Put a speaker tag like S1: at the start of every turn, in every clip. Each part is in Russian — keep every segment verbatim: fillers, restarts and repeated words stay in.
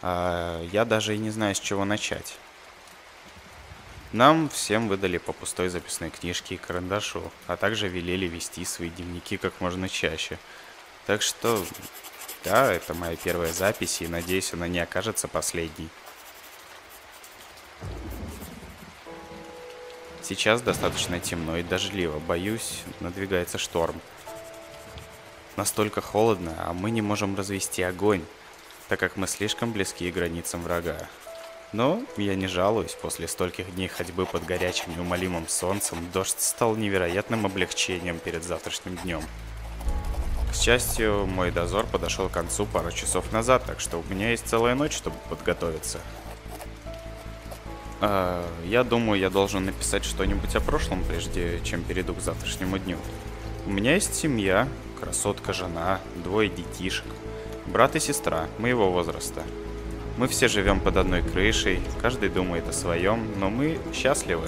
S1: А я даже и не знаю, с чего начать. Нам всем выдали по пустой записной книжке и карандашу, а также велели вести свои дневники как можно чаще. Так что, да, это моя первая запись, и надеюсь, она не окажется последней. Сейчас достаточно темно и дождливо, боюсь, надвигается шторм. Настолько холодно, а мы не можем развести огонь, так как мы слишком близки к границам врага. Но я не жалуюсь, после стольких дней ходьбы под горячим неумолимым солнцем, дождь стал невероятным облегчением перед завтрашним днем. К счастью, мой дозор подошел к концу пару часов назад, так что у меня есть целая ночь, чтобы подготовиться. А, я думаю, я должен написать что-нибудь о прошлом, прежде чем перейду к завтрашнему дню. У меня есть семья, красотка жена, двое детишек, брат и сестра моего возраста. Мы все живем под одной крышей, каждый думает о своем, но мы счастливы.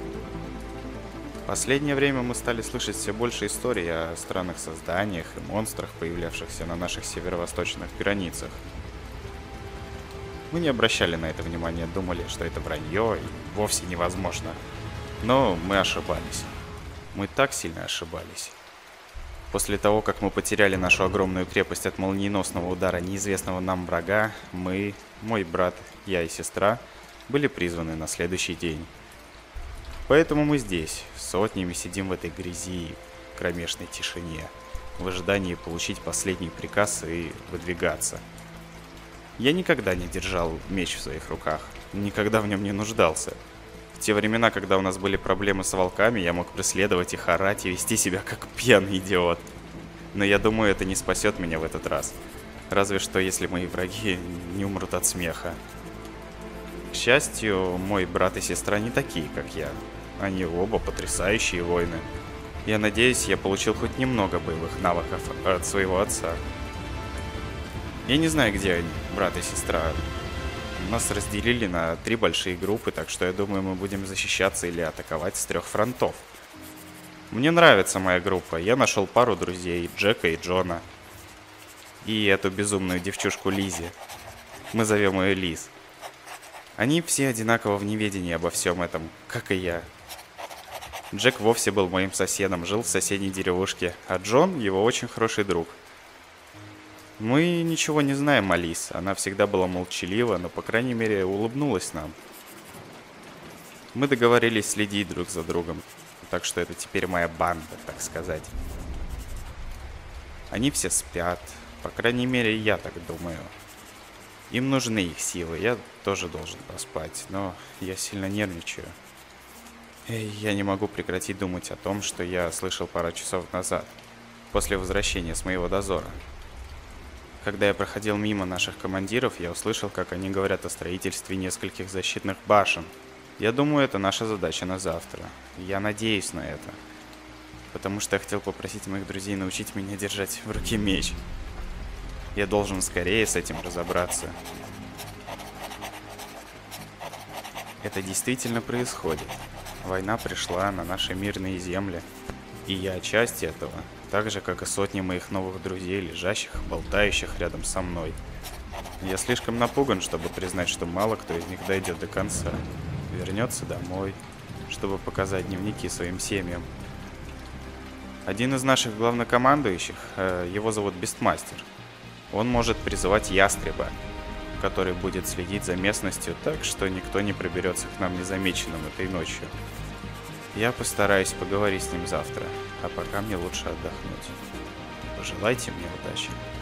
S1: В последнее время мы стали слышать все больше историй о странных созданиях и монстрах, появлявшихся на наших северо-восточных границах. Мы не обращали на это внимания, думали, что это вранье и вовсе невозможно. Но мы ошибались. Мы так сильно ошибались. После того, как мы потеряли нашу огромную крепость от молниеносного удара неизвестного нам врага, мы, мой брат, я и сестра, были призваны на следующий день. Поэтому мы здесь, сотнями сидим в этой грязи и кромешной тишине, в ожидании получить последний приказ и выдвигаться. Я никогда не держал меч в своих руках, никогда в нем не нуждался. В те времена, когда у нас были проблемы с волками, я мог преследовать их, орать и вести себя как пьяный идиот. Но я думаю, это не спасет меня в этот раз. Разве что, если мои враги не умрут от смеха. К счастью, мой брат и сестра не такие, как я. Они оба потрясающие воины. Я надеюсь, я получил хоть немного боевых навыков от своего отца. Я не знаю, где они, брат и сестра. Нас разделили на три большие группы, так что я думаю, мы будем защищаться или атаковать с трех фронтов. Мне нравится моя группа. Я нашел пару друзей, Джека и Джона. И эту безумную девчушку Лизи. Мы зовем ее Лиз. Они все одинаково в неведении обо всем этом, как и я. Джек вовсе был моим соседом, жил в соседней деревушке, а Джон его очень хороший друг. Мы ничего не знаем о Лиз, она всегда была молчалива, но, по крайней мере, улыбнулась нам. Мы договорились следить друг за другом, так что это теперь моя банда, так сказать. Они все спят, по крайней мере, я так думаю. Им нужны их силы, я тоже должен поспать, но я сильно нервничаю. И я не могу прекратить думать о том, что я слышал пару часов назад, после возвращения с моего дозора. Когда я проходил мимо наших командиров, я услышал, как они говорят о строительстве нескольких защитных башен. Я думаю, это наша задача на завтра. Я надеюсь на это. Потому что я хотел попросить моих друзей научить меня держать в руке меч. Я должен скорее с этим разобраться. Это действительно происходит. Война пришла на наши мирные земли. И я часть этого. Так же, как и сотни моих новых друзей, лежащих, болтающих рядом со мной. Я слишком напуган, чтобы признать, что мало кто из них дойдет до конца. Вернется домой, чтобы показать дневники своим семьям. Один из наших главнокомандующих, его зовут Бестмастер. Он может призывать ястреба, который будет следить за местностью так, что никто не проберется к нам незамеченным этой ночью. Я постараюсь поговорить с ним завтра, а пока мне лучше отдохнуть. Пожелайте мне удачи.